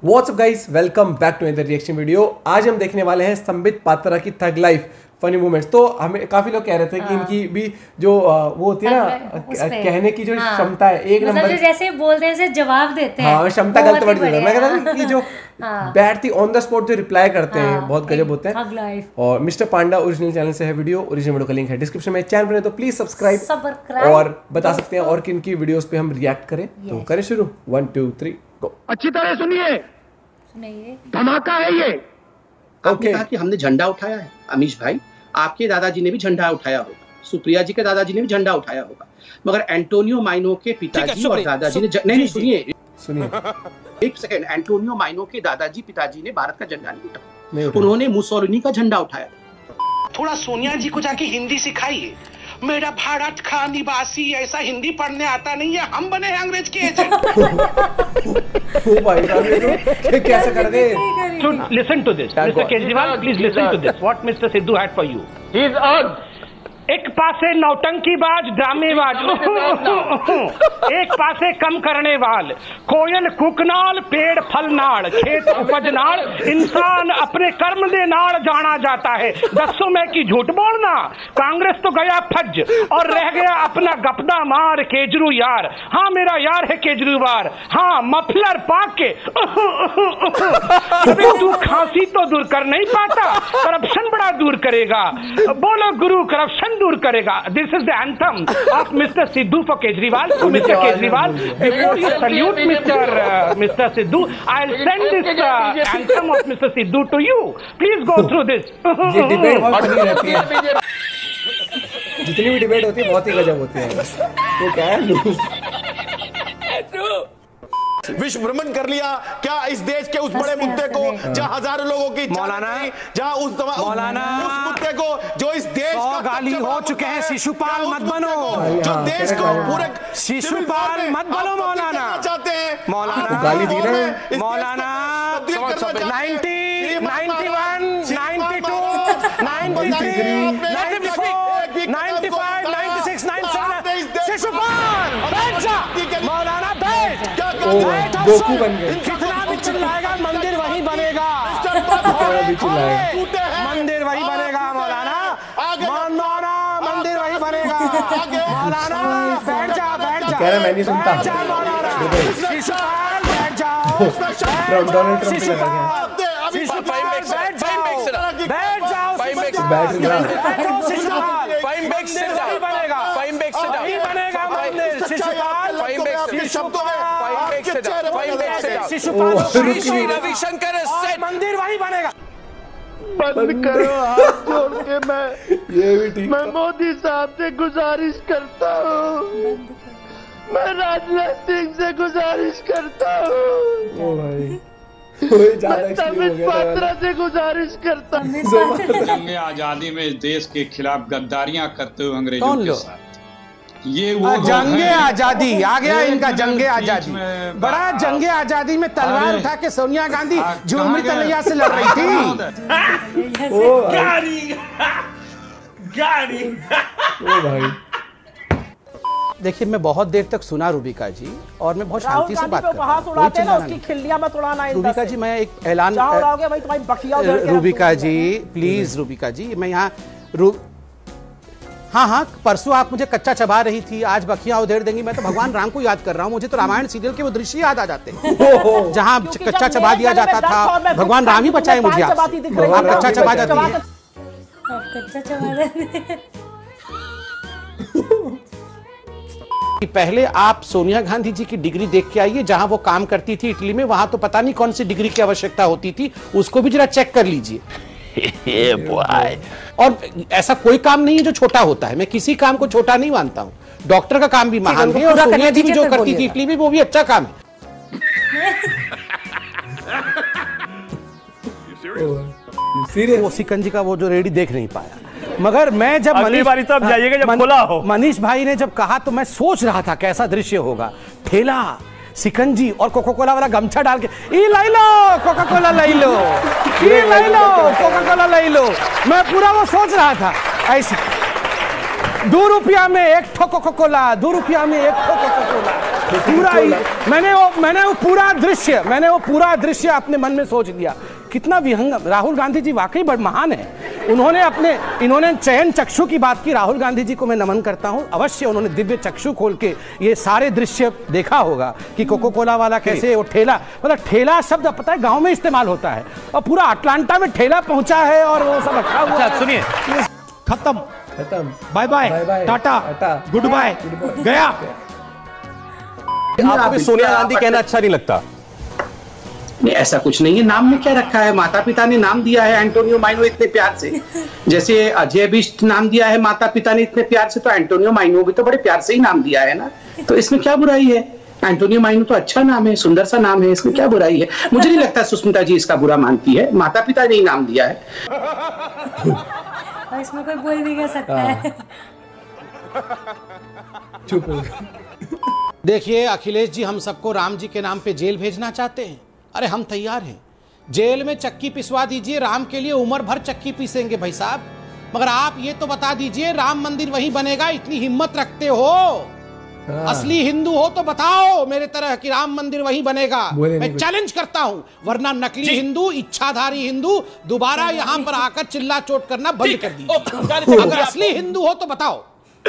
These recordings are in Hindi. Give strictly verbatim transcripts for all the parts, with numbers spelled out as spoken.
WhatsApp guys, welcome back to another reaction video. आज हम देखने वाले हैं संबित पात्रा की थग लाइफ फनी मोमेंट्स। तो हमें काफी लोग कह रहे थे कि इनकी भी जो वो होती है ना कहने की जो क्षमता है एक मतलब नंबर, जैसे बोलते हैं से जवाब देते हैं। हाँ क्षमता गलत वर्ड है। मैं कहता हूं कि जो बैठती ऑन द स्पॉट जो रिप्लाई करते हैं बहुत गजब होते हैं। और मिस्टर पांडा ओरिजिनल चैनल से है वीडियो, ओरिजिनल वीडियो का लिंक है डिस्क्रिप्शन में। चैनल बने तो प्लीज सब्सक्राइब और बता सकते हैं और किन की वीडियोस पे हम रिएक्ट करें। तो करें शुरू, वन टू थ्री गो। अच्छी तरह सुनिए, सुनिए, धमाका है ये। आपने कहा कि हमने झंडा उठाया है। अमीश भाई, आपके दादाजी ने भी झंडा उठाया होगा, सुप्रिया जी के दादाजी ने भी झंडा उठाया होगा, मगर एंटोनियो माइनो के पिताजी और दादाजी ने ज... नहीं नहीं सुनिए सुनिए एक सेकंड। एंटोनियो माइनो के दादाजी पिताजी ने भारत का झंडा नहीं उठाया, उन्होंने मुसोलिनी का झंडा उठाया। थोड़ा सोनिया जी को जाके हिंदी सिखाइए। मेरा भारत का निवासी, ऐसा हिंदी पढ़ने आता नहीं है, हम बने हैं अंग्रेज के एजेंट। ओ भाई साहब कैसे कर गए? So listen to this, Mister Kejriwal, please listen to this. What Mister Sidhu had for you. He is earned. एक पासे नौटंकीबाज ड्रामेबाज, एक पासे कम करने वाल, कोयल कुकनाल पेड़ फलनाड़, खेत उपजनाड़, इंसान अपने कर्म दे नाड़ जाना जाता है। दसों में की झूठ बोलना, कांग्रेस तो गया फज और रह गया अपना गपदा मार केजरू यार। हाँ मेरा यार है केजरीवाल, हाँ मफलर पाक के। अबे तू खांसी तो दूर कर नहीं पाता, करप्शन बड़ा दूर करेगा। बोलो गुरु करप्शन दूर करेगा। This is the anthem of mister Sidhu for Kejriwal. So Mister Kejriwal, before you salute Mister Uh, Mister Sidhu, I'll send this uh, anthem of Mister Sidhu to you. Please go through this. ये डिबेट बहुत फनी रहती है, जितनी भी डिबेट होती है बहुत ही गजब होती है। तो क्या है, विश्व भ्रमण कर लिया क्या इस देश के उस बड़े मुद्दे को जहां हजारों लोगों की मौलाना, जहां उस मौलाना उस मुद्दे को जो इस देश का गाली हो चुके हैं। शिशुपाल मत बनो, जो देश को पूरे शिशुपाल मत बनो मौलाना चाहते हैं। मौलाना गाली दी रहे हैं मौलाना। Ninety ninety one ninety two ninety three ninety four ninety five ninety six ninety seven Shishupal बैठ जा मौलाना, बैठ। गोकू बन गए। कितना भी चिल्लाएगा मंदिर वही बनेगा, मंदिर वही बनेगा मौलाना, मौलाना मंदिर वही बनेगा मौलाना। बैठ जा बैठ जा, कह रहा मैं नहीं सुनता। शिशुपाल बैठ जाओ, डोनाल्ड ट्रंप पे लगा गया। शिशुपाल बैठ जाओ, बैठ जाओ, बैठ जा, फाइन बैक से वही बनेगा, फाइन बैक से वही बनेगा मंदिर। शिशुपाल फाइन बैक से शब्दों में फाइन बैक से फाइन बैक से शिशुपाल श्री रविशंकर से मंदिर वही बनेगा। बंद करो हाथ जोड़ के। मैं ये भी ठीक, मैं मोदी साहब से गुजारिश करता हूँ, मैं राजनाथ सिंह से गुजारिश करता हूँ, ओ भाई मैं संबित पात्रा से गुजारिश करता हूँ। जंग आजादी में इस देश के खिलाफ गद्दारियां करते हुए अंग्रेजों के साथ, ये वो जंगे आजादी आ गया इनका। जंगे आजादी, बड़ा जंगे आजादी में तलवार उठा के सोनिया गांधी झुमरी तलैया से लड़ रही थी। ओ गाड़ी गाड़ी ओ भाई देखिए, मैं बहुत देर तक सुना रूबिका जी, और मैं बहुत शांति से बात कर रहा हूं। रूबिका जी, मैं एक ऐलान, रूबिका जी प्लीज, रूबिका जी मैं यहाँ रू हाँ हाँ परसों आप मुझे कच्चा चबा रही थी, आज बखिया उधेड़ देंगी। मैं तो भगवान राम को याद कर रहा हूँ, मुझे तो रामायण सीरियल के वो दृश्य याद आ जाते हैं जहाँ कच्चा चबा दिया जाता था। भगवान राम ही बचाए मुझे, आप कच्चा चबा जाती है। पहले आप सोनिया गांधी जी की डिग्री देख के आइए, जहां वो काम करती थी इटली में, वहां तो पता नहीं कौन सी डिग्री की आवश्यकता होती थी, उसको भी जरा चेक कर लीजिए। और ऐसा कोई काम नहीं है जो छोटा होता है, मैं किसी काम को छोटा नहीं मानता हूँ। डॉक्टर का काम भी महान है, और सोनिया जी भी जो करती थी इटली में वो भी अच्छा काम है। वो सिकंजी का वो जो रेडी देख नहीं पाया, मगर मैं जब अगली बारी तो अब जाइएगा जब खुला हो। मनीष भाई ने जब कहा तो मैं सोच रहा था कैसा दृश्य होगा। ठेला, सिकंजी और कोका कोला वाला गमछा डाल के, ई लाई लो कोका कोला लाई लो, ई लाई लो कोका कोला लाई लो। मैं पूरा वो सोच रहा था ऐसे, दो रुपया में एक ठो कोका कोला, दो रुपया में एक ठो कोका कोला। पूरा ही मैंने वो मैंने वो पूरा दृश्य मैंने वो पूरा दृश्य अपने मन में सोच लिया। कितना विहंगम। राहुल गांधी जी वाकई बड़ महान है। उन्होंने अपने इन्होंने चयन चक्षु की बात की। राहुल गांधी जी को मैं नमन करता हूं। अवश्य उन्होंने दिव्य चक्षु खोल के ये सारे दृश्य देखा होगा कि कोको कोला वाला कैसे वो ठेला, मतलब ठेला शब्द पता है गांव में इस्तेमाल होता है और पूरा अटलांटा में ठेला पहुंचा है और वो सब रखा हुआ है। सुनिए, खत्म खत्म, bye bye, tata, goodbye, गया। आपको सोनिया गांधी कहना अच्छा नहीं लगता? नहीं, ऐसा कुछ नहीं है। नाम में क्या रखा है? माता पिता ने नाम दिया है एंटोनियो माइनो इतने प्यार से, जैसे अजय बिष्ट नाम दिया है माता पिता ने इतने प्यार से, तो एंटोनियो माइनो भी तो बड़े प्यार से ही नाम दिया है ना। तो इसमें क्या बुराई है? एंटोनियो माइनो तो अच्छा नाम है, सुंदर सा नाम है, इसमें क्या बुराई है? मुझे नहीं लगता सुष्मिता जी इसका बुरा मानती है। माता पिता ने ही नाम दिया है, और इसमें कोई बोल भी क्या सकता है। चुप। देखिए अखिलेश जी, हम सबको राम जी के नाम पे जेल भेजना चाहते हैं। अरे हम तैयार हैं, जेल में चक्की पिसवा दीजिए, राम के लिए उम्र भर चक्की पीसेंगे भाई साहब। मगर आप ये तो बता दीजिए राम मंदिर वहीं बनेगा? इतनी हिम्मत रखते हो, असली हिंदू हो तो बताओ मेरे तरह कि राम मंदिर वहीं बनेगा। मैं चैलेंज करता हूं, वरना नकली हिंदू, इच्छाधारी हिंदू दोबारा यहां पर आकर चिल्ला चोट करना बंद कर दीजिए। अगर असली हिंदू हो तो बताओ।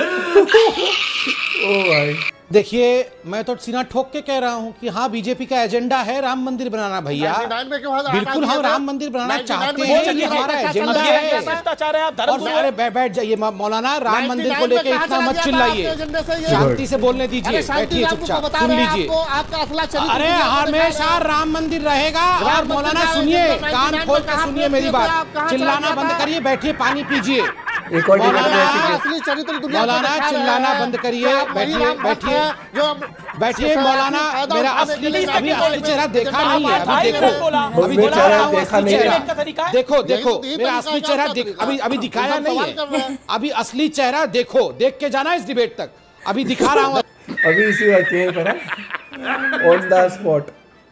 ओ भाई देखिए, मैं तो सीना ठोक के कह रहा हूं कि हाँ, बीजेपी का एजेंडा है राम मंदिर बनाना भैया। बिल्कुल हम राम मंदिर बनाना चाहते हैं, ये हमारा एजेंडा है। और अरे बैठ जाइए मौलाना, राम मंदिर को लेकर इतना मत चिल्लाइए, शांति से बोलने दीजिए, बैठिए चुपचाप, सुन लीजिए। अरे हमेशा राम मंदिर रहेगा। और मौलाना सुनिए, कान खोल कर सुनिए मेरी बात, चिल्लाना बंद करिए, बैठिए, पानी पीजिए। मौलाना चिल्लाना बंद करिए, बैठिए बैठिए बैठिए मौलाना। मेरा असली अभी असली चेहरा देखा नहीं है, अभी देखो, अभी देखा नहीं है, देखो देखो मेरा असली चेहरा अभी अभी दिखाया नहीं है। अभी असली चेहरा देखो, देख के जाना इस डिबेट तक, अभी दिखा रहा हूँ। अभी इसी वक्त पर ऑन द स्पॉट।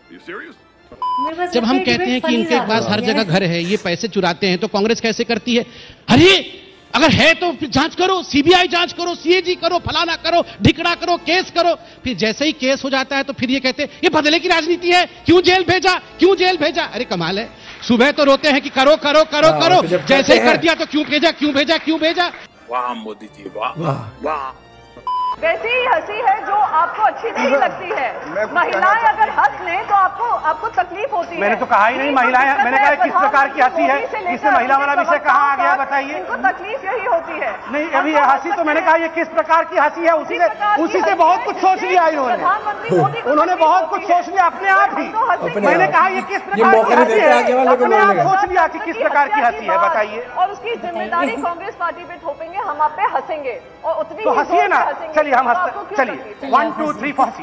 जब हम कहते हैं कि इनके पास हर जगह घर है, ये पैसे चुराते हैं, तो कांग्रेस कैसे करती है? अरे अगर है तो जांच करो, सीबीआई जांच करो, सीएजी करो, फलाना करो, ढिकड़ा करो, केस करो। फिर जैसे ही केस हो जाता है तो फिर ये कहते हैं ये बदले की राजनीति है, क्यों जेल भेजा, क्यों जेल भेजा। अरे कमाल है, सुबह तो रोते हैं कि करो करो करो करो, जैसे ही कर दिया तो क्यों भेजा, क्यों भेजा, क्यों भेजा। वाह मोदी जी, वाह वाह। वैसी ही हंसी है जो आपको अच्छी नहीं लगती है। महिलाएं अगर हंस लें तो आपको आपको तकलीफ होती है। मैंने तो कहा ही नहीं महिलाएं, मैंने कहा किस प्रकार की हंसी है, इसमें महिला वाला विषय कहाँ आ गया बताइए। इनको तकलीफ यही होती है। नहीं, अभी हंसी तो मैंने कहा ये किस प्रकार की हंसी है, उसी से उसी से बहुत कुछ सोच लिया इन्होंने, उन्होंने बहुत कुछ सोच लिया अपने आप ही। मैंने कहा ये किस प्रकार की हंसी है, अपने आप सोच लिया कि किस प्रकार की हंसी है बताइए। और उसकी जिम्मेदारी कांग्रेस पार्टी पे थोपेंगे, हम आप पे हंसेंगे और उतनी तो हंसिए ना, चलिए हम हंसते, चलिए वन टू थ्री हंसी।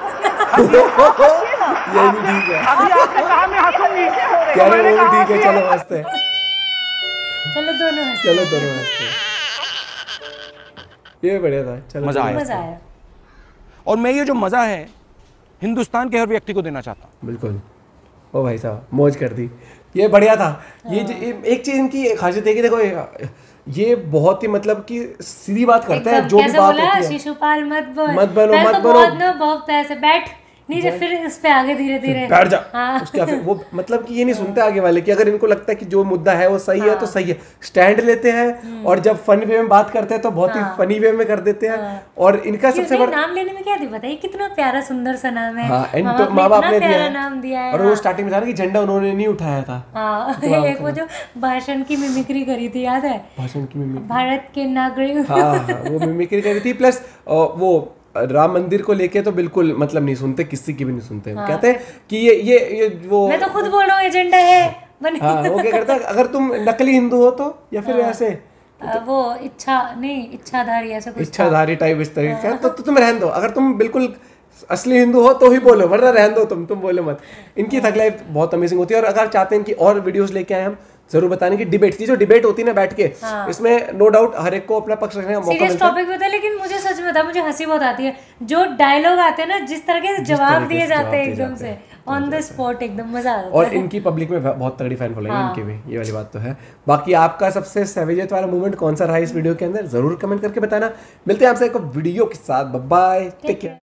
ये भी ठीक है, अभी आपने कहा मैं हंसूंगी, क्या वो भी ठीक है, चलो हंसते हैं, चलो दोनों हंसते, चलो दोनों हंसते। ये बढ़िया था, चलो मजा आया, मजा आया। और मैं ये जो मजा है हिंदुस्तान के हर व्यक्ति को देना चाहता हूँ। बिल्कुल। ओ भाई साहब मौज कर दी, ये बढ़िया था। ये एक चीज इनकी खासियत है कि देखो ये बहुत ही मतलब कि सीधी बात करते हैं, जो भी बात होती है। शिशुपाल मत बनो, मत बनो, मत बनो, बहुत ऐसे बैठ नीचे, फिर इस पे आगे धीरे धीरे बैठ जा। हाँ। उसके फिर वो मतलब कि ये नहीं सुनते आगे वाले कि अगर इनको लगता है कि जो मुद्दा है वो सही हाँ। है तो सही है, स्टैंड लेते हैं। और जब फनी वे में बात करते हैं तो बहुत हाँ। ही फनी वे में कर देते हैं। हाँ। और इनका सबसे बड़ा नाम लेने में क्या दिक्कत है, कितना प्यारा सुंदर सा नाम है। हाँ, माँ बाप ने दिया नाम दिया है। और वो स्टार्टिंग में था कि झंडा उन्होंने नहीं उठाया था। एक वो जो भाषण की मिमिक्री करी थी, याद है? भाषण की मिमिक्री, भारत के नागरिक, वो मिमिक्री करी थी। प्लस वो राम मंदिर को लेके तो बिल्कुल मतलब नहीं सुनते, किसी की भी नहीं सुनते। हाँ। कहते हैं कि ये ये ये वो मैं तो खुद बोल रहा हूँ एजेंडा है। हाँ, वो क्या करता है, अगर तुम नकली हिंदू हो तो, या फिर हाँ। ऐसे तो, वो इच्छा नहीं इच्छाधारी ऐसा कुछ, इच्छाधारी टाइप इस तरीके का, तो, तो तुम रहने दो। अगर तुम बिल्कुल असली हिंदू हो तो ही बोलो, वरना रहने दो, तुम तुम बोलो मत। इनकी थक लाइफ बहुत अमेजिंग होती है। और अगर चाहते हैं कि और वीडियोस लेके आए हम, जरूर बताने की डिबेट की जो डिबेट होती है ना बैठ के, हाँ। इसमें नो डाउट हर एक को अपना पक्ष रखने का मौका मिलता है। सीरियस टॉपिक होता है, लेकिन मुझे सच में बता, मुझे हंसी बहुत आती है जो डायलॉग आते हैं ना, जिस तरह के जवाब दिए जाते हैं एकदम से ऑन द स्पॉट, एकदम मजा आता है। और इनकी पब्लिक में बहुत तगड़ी फैन फॉलोइंग है इनकी भी, ये वाली बात तो है। बाकी आपका सबसे सैवेजियत वाला मोमेंट कौन सा रहा इस वीडियो के अंदर, जरूर कमेंट करके बताना। मिलते हैं आपसे एक वीडियो के साथ, बाय बाय, टेक केयर।